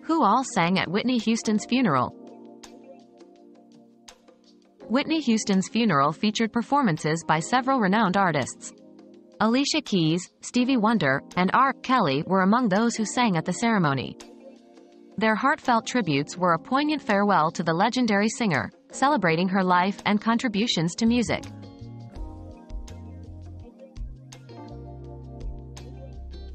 Who all sang at Whitney Houston's funeral? Whitney Houston's funeral featured performances by several renowned artists. Alicia Keys, Stevie Wonder, and R. Kelly were among those who sang at the ceremony. Their heartfelt tributes were a poignant farewell to the legendary singer, celebrating her life and contributions to music.